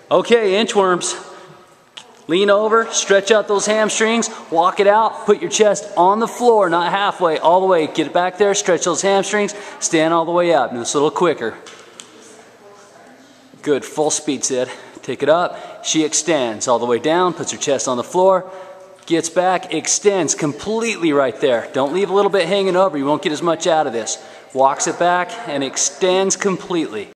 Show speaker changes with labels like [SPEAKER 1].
[SPEAKER 1] Okay, inchworms. Lean over, stretch out those hamstrings, walk it out, put your chest on the floor, not halfway, all the way. Get it back there, stretch those hamstrings, stand all the way up. Do this a little quicker. Good, full speed, Sid. Take it up, she extends all the way down, puts her chest on the floor, gets back, extends completely right there. Don't leave a little bit hanging over, you won't get as much out of this. Walks it back and extends completely.